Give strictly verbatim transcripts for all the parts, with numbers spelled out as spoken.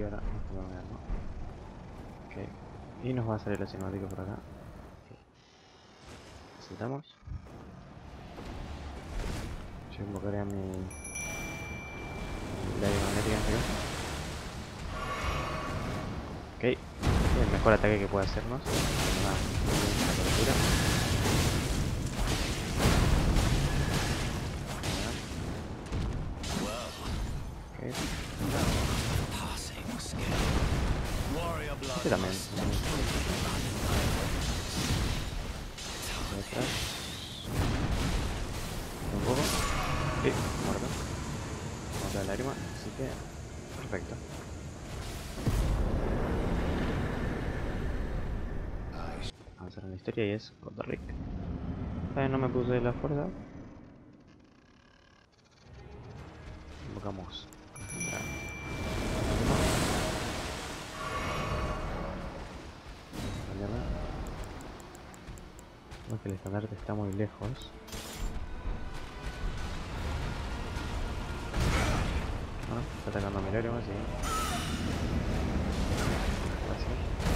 y ahora nos podemos ver, ¿no? Ok. Y nos va a salir la cinemática por acá. Okay. Saltamos. Yo invocaré a mi... la magnética en este caso. Ok. El mejor ataque que puede hacernos. Una, una cobertura. Okay. Este también. Detrás. Un poco. Sí, muerto. Otra lágrima, así que perfecto. Avanzar en la historia y es Godric. Eh, no me puse la fuerza. Invocamos. No, que el estandarte está muy lejos. Bueno, está atacando a mi lágrima, así. Gracias.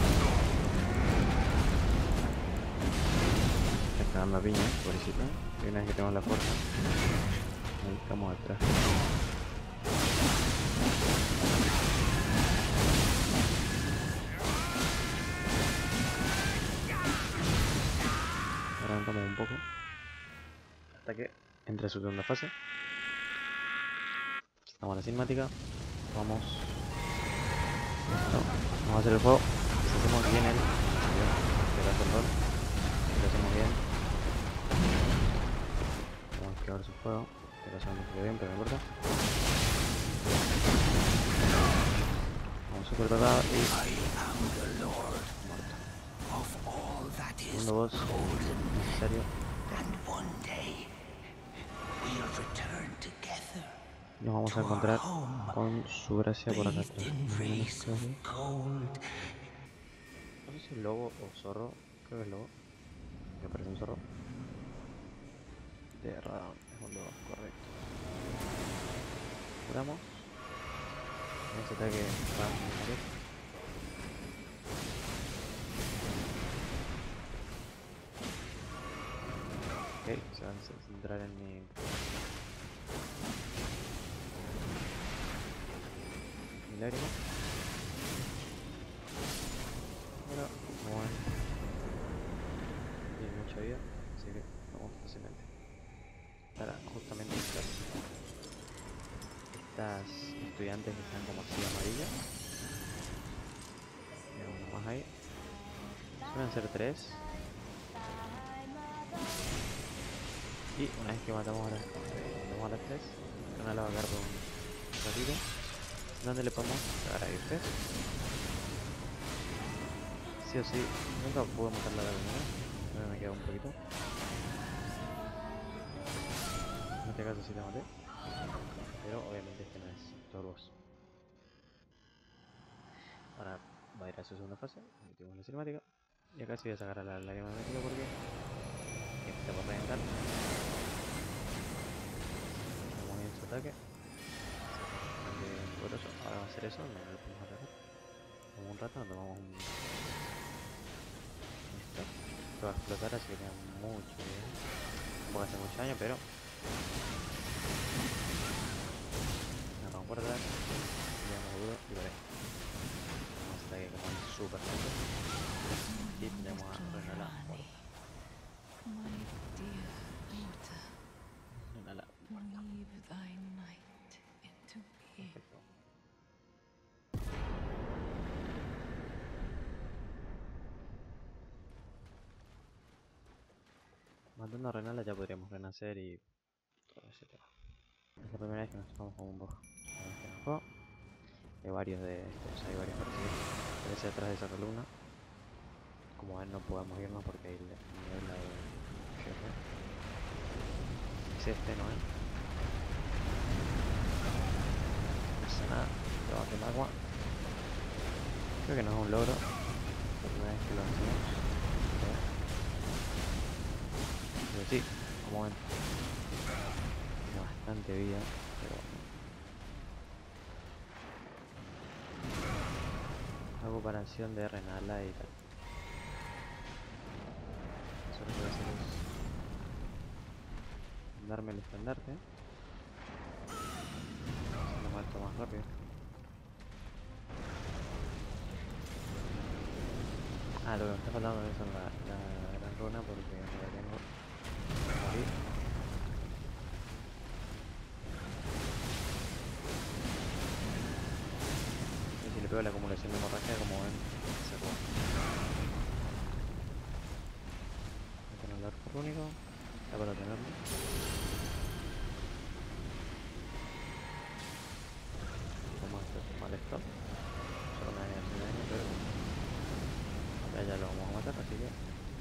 Está cagando a piña, pobrecito. Y una vez que tenemos la fuerza, ahí estamos atrás. Adelantamos un poco hasta que entre su segunda fase. Vamos a la cinemática. Vamos. No, vamos a hacer el juego. Si hacemos bien el. el control. Si lo hacemos bien. Vamos a esquivar su juego. Este caso no salió bien, pero no importa. Vamos super tocado y. Muerto. Segundo boss necesario. Nos vamos a encontrar con su gracia por acá atrás. No sé si es lobo o zorro. Creo que es lobo. Me parece un zorro. De Radon, es un lobo, correcto. Curamos. En ese ataque va a morir. Ok, se van a centrar en mi... mi lágrima. Bueno, como ven, tiene mucha vida, así que vamos fácilmente. Para justamente estas, estas estudiantes que están como así amarillas. Mira, uno más ahí. Suelen ser tres. Y una vez que matamos a las, matamos a las tres, una la va a quedar por un ratito. ¿Dónde le podemos pegar a este? Sí o sí, nunca pude matarla de la primera. Ahora me queda un poquito. En este caso sí la maté. Pero obviamente este no es Torbos. Ahora va a ir a su segunda fase. Aquí tenemos la cinemática. Y acá sí voy a sacar a la lágrima magnética porque está por reventar. Vamos bien su ataque. Poderoso. Ahora va a hacer eso, no lo podemos atacar. Como un rato, nos tomamos un... Listo. Esto va a explotar, así que tiene mucho bien. Puede hacer mucho daño, pero... Nos vamos por atrás. Le damos duro y vale. Vamos a ataque como un super lento. Y tenemos a Renala muerta. Renala muerta. Perfecto. Matando a Renala ya podríamos renacer y todo ese tema. Es la primera vez que nos topamos con un boss en este juego. Hay varios de estos, hay varios parecidos. Aparece atrás de esa columna. Como ven, no podemos irnos porque hay niebla de jefe. Es este, ¿no es? No pasa nada, debajo del agua. Creo que no es un logro. La primera vez que lo hacemos. Pero sí, como ven, tiene bastante vida, pero recuperación de Renala y tal. Eso lo que voy a hacer es darme el estandarte. Se lo mato más rápido. Ah, lo que me está faltando es la, la gran runa porque no la tengo. Ahí. Y si le pego la acumulación de hemorragia, como ven, se roba. Voy a tener el arco rúnico. Ya para tenerlo. Como esto es mal stop. Solo me daña sin daño, pero ya, ya lo vamos a matar, así que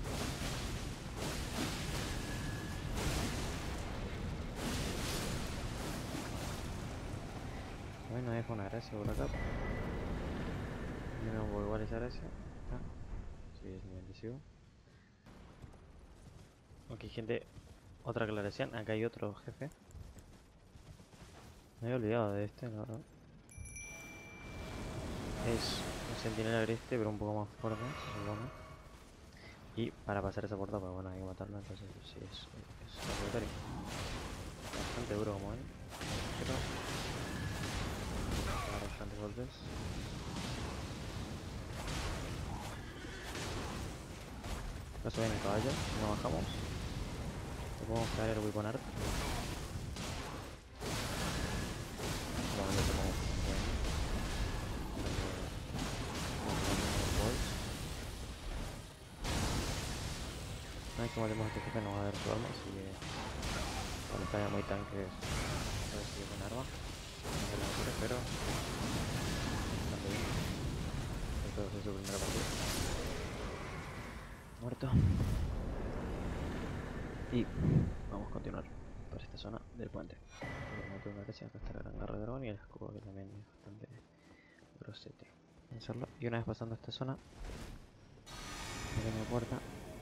bueno, dejo una gracia por acá. No voy igual esa gracia. Ah, sí, es muy agresivo. Ok, gente, otra aclaración. Acá hay otro jefe. Me había olvidado de este, la verdad. Es un centinela agreste, pero un poco más fuerte, se supone. Y para pasar esa puerta, pues bueno, hay que matarlo, entonces sí, es, es obligatorio. Bastante duro como él. Pero agarra bastantes golpes. Acá se viene el caballo, no bajamos. Le podemos caer el weapon art. Bueno, le tomamos un buen. Una vez que matemos a este jefe no va a haber su arma, así que cuando caiga muy tanque se recibe con arma. No es la mejor, pero bastante bien. Esto va a ser su primera partida. Muerto. Y vamos a continuar por esta zona del puente. No tengo una gracia, acá está la gran garra de dragón y el escudo que también es bastante grosete. Vamos a hacerlo. Y una vez pasando esta zona, pequeña puerta.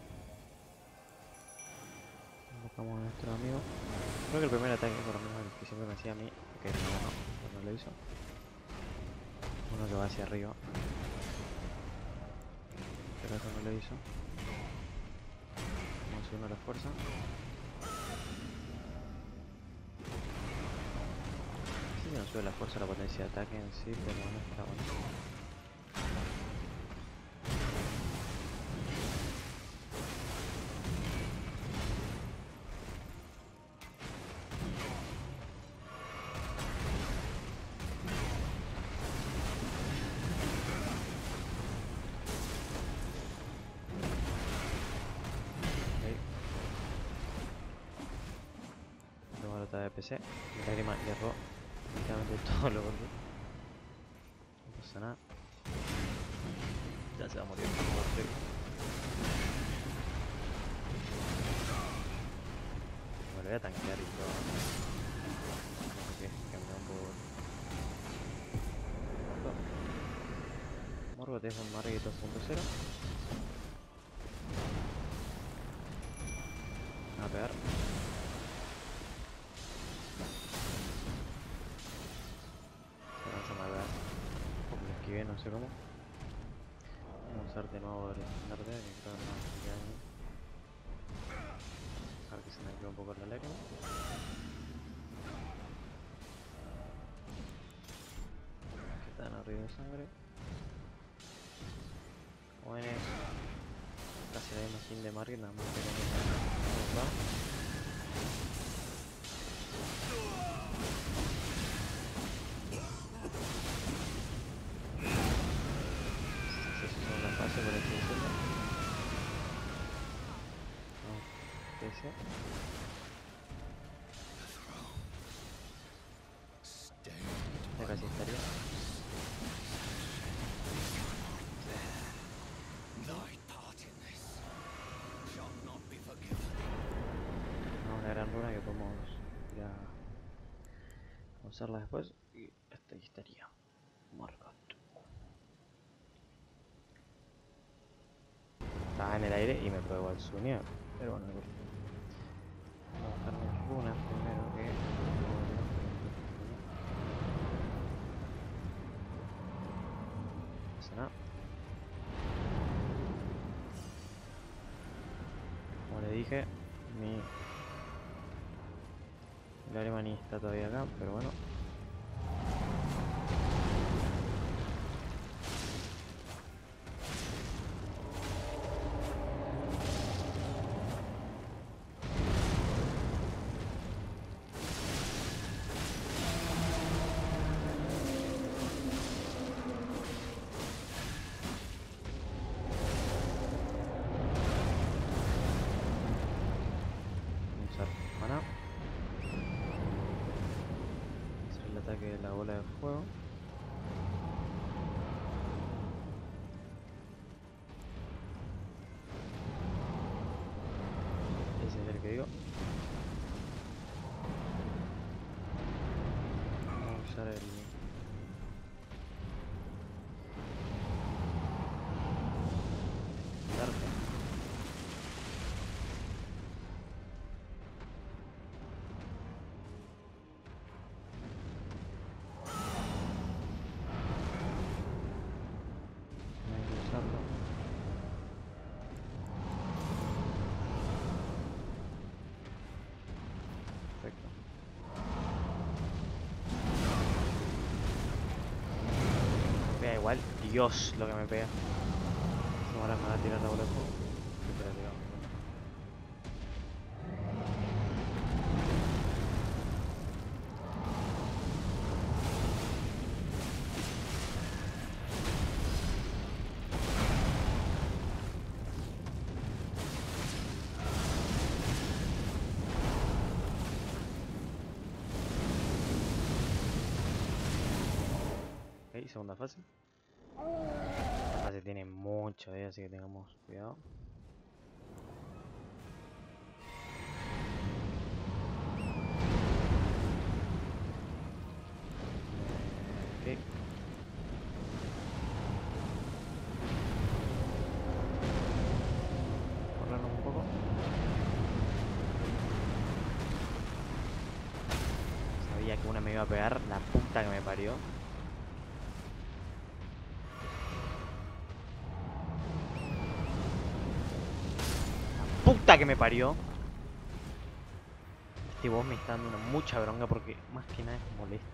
Invocamos a nuestro amigo. Creo que el primer ataque, por lo menos el que siempre me hacía a mí, que no, no, no, no lo hizo. Uno que va hacia arriba. Pero eso no lo hizo. Vamos a subirnos la fuerza. Sí que no sube la fuerza, la potencia de ataque en sí, pero no está bueno. De P C, mi lágrima hierró prácticamente todo lo golpe. No pasa nada. Ya se va a morir. Me lo voy a tanquear y todo. Porque cambió un poco. Morgoth es un Margit dos punto cero. A pegar. No sé cómo. Vamos a usar de nuevo el estandarte, que creo que no me queda bien. Dejar que se me quede un poco la lágrima. Que están arriba de sangre. Como ven es casi la misma skin de Margit, nada más que no va. Por así decirlo. No, ese. Ya casi estaría. No, una gran runa que podemos ir a usarla después y hasta ahí estaría. Morgoth. Estaba en el aire y me pegó al sonido, pero bueno, vamos a buscar mis runas primero que no pasa nada. dije, mi... el alemán está todavía acá, pero bueno. De la bola de fuego. Ese es el que digo. Vamos a usar el... el arco. Perfecto. Me pega igual. Dios, lo que me pega. Ahora me va a tirar la bola de fuego. Siempre la tiramos. Ok, segunda fase. La fase tiene mucha vida, así que tengamos cuidado. Ok. Corrernos un poco. Sabía que una me iba a pegar, la puta que me parió. Puta que me parió. Este boss me está dando una mucha bronca porque más que nada es molesto.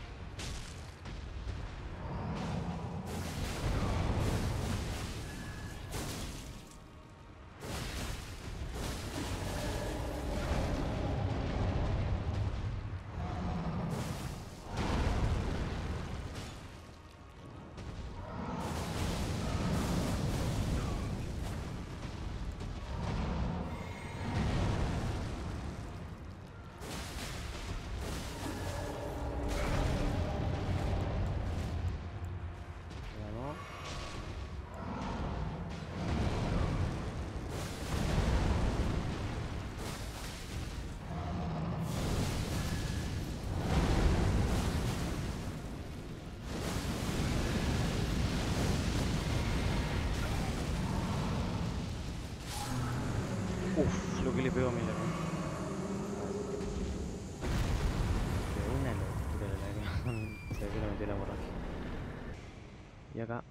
Uff, lo que le pegó a mi lágrima. Pero una locura la lágrima. Se ve que le metió la hemorragia. Y acá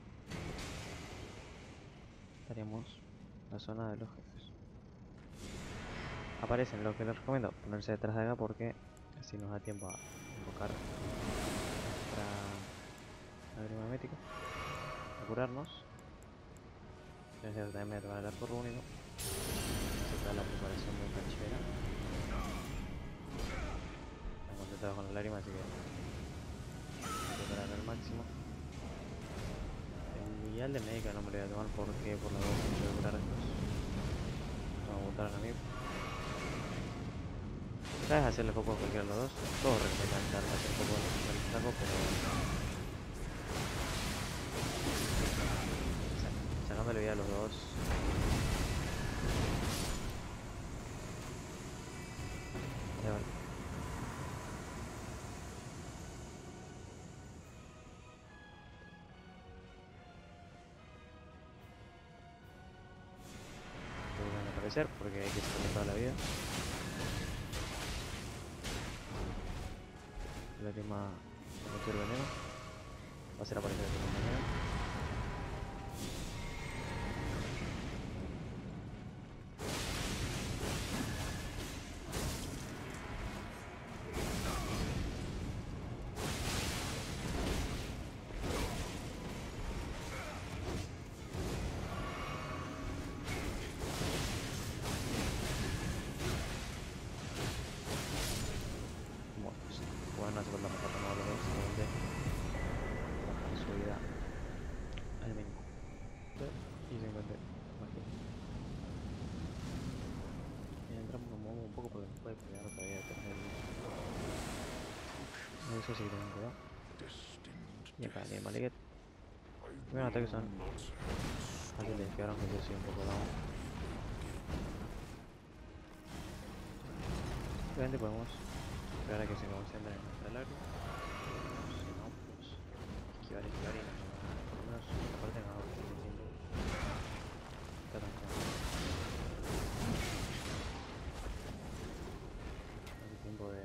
estaríamos en la zona de los jefes. Aparecen, lo que les recomiendo, ponerse detrás de acá porque así nos da tiempo a invocar nuestra lágrima mética, a curarnos. Gracias, también me voy a tomar el arco rúnico. Esta es la preparación de canchera. Están completados con la lágrima, así que voy a preparar al máximo. El vial de médica no me lo voy a tomar porque por la dos mucho de curar estos. Vamos a botar a mí. Sabes hacerle foco a cualquiera de los dos. Todos recomiendan hacer foco al flaco, pero sacándole vida a los dos. Ya vale. Que vuelvan a aparecer porque hay que sacarle toda la vida. La quema cualquier veneno. Va a hacer aparecer a tu compañero. Eso sí que tengo cuidado. Y acá el Maliket. Primer ataque son fáciles que ahora que yo soy un poco down. Obviamente podemos esperar a que se concentren en nuestra larga. Si no, pues esquivar, esquivar y no se va a ganar. Por lo menos esta parte no va a bastante tiempo. Está tan cómodo. El tiempo de...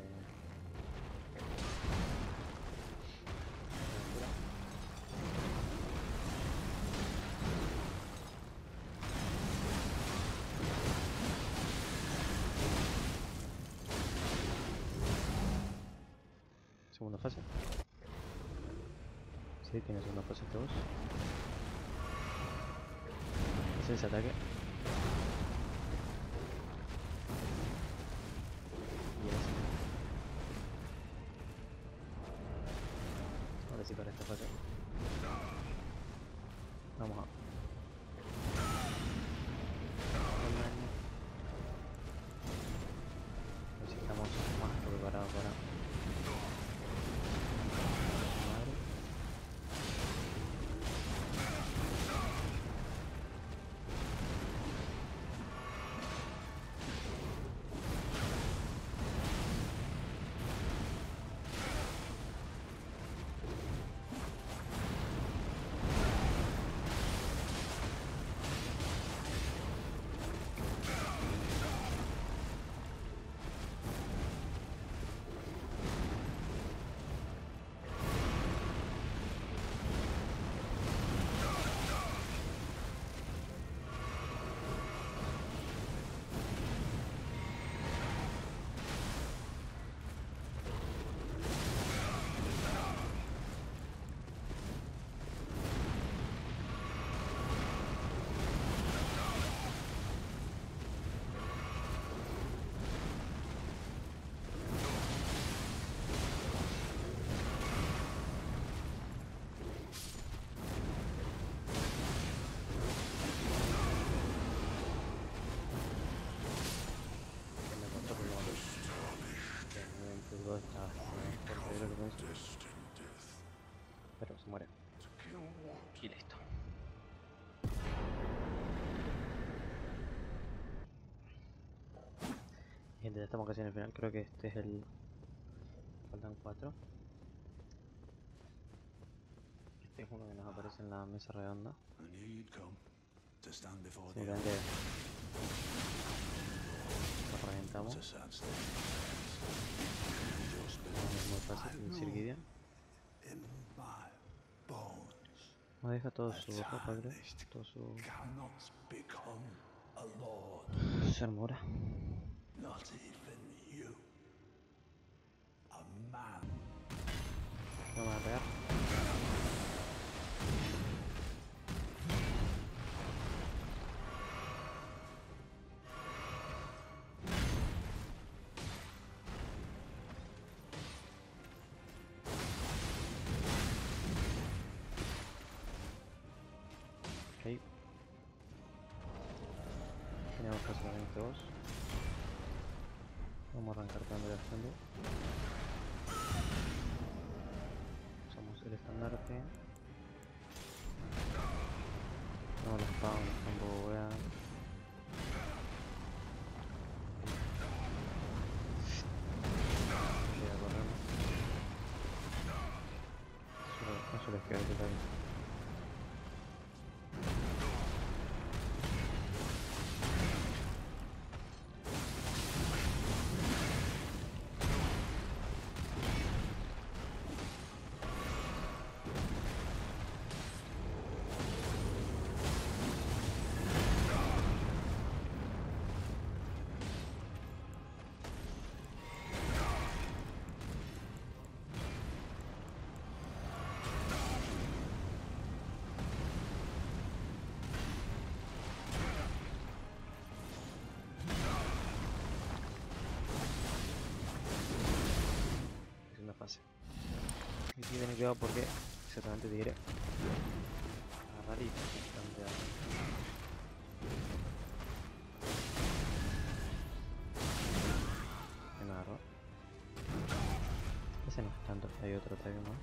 Segunda fase. Sí, tiene segunda fase este boss. Es ese ataque. Y ese. Ahora sí para esta fase. Vamos a... Necesitamos más preparado para... Pero se muere. Y listo. Gente, ya estamos casi en el final. Creo que este es el... Faltan cuatro. Este es uno que nos aparece en la mesa redonda. Simplemente lo reventamos. Es muy fácil, un Sirgidia. No deja todo su ropa, creo. Todo su... su armadura. No me va a pegar. Ok. Tenemos que hacer este boss. Vamos a arrancar dándole bastante. Usamos el estandarte. No, los spawns tampoco voy a... Voy a correr. Solo, no solo es que hay que tal. Fase. Aquí ten cuidado porque exactamente te diré agarrar y plantear. Me agarró. Ese no es tanto, Hay otro ataque más.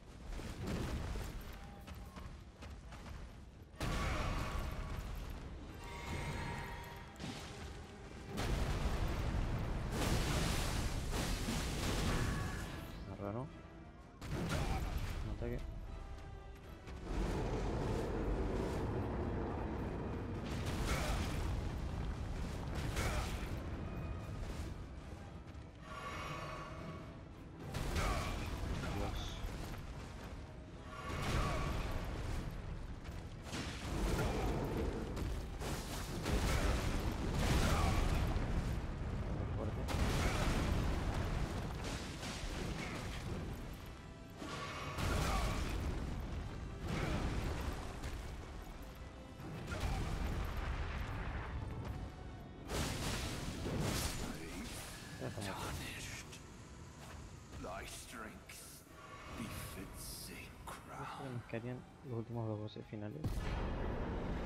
Raro. Un ataque. Dios. Muy fuerte. Ya está muerto. Thy strength befits a Creo que crown. nos quedarían los últimos dos bosses finales.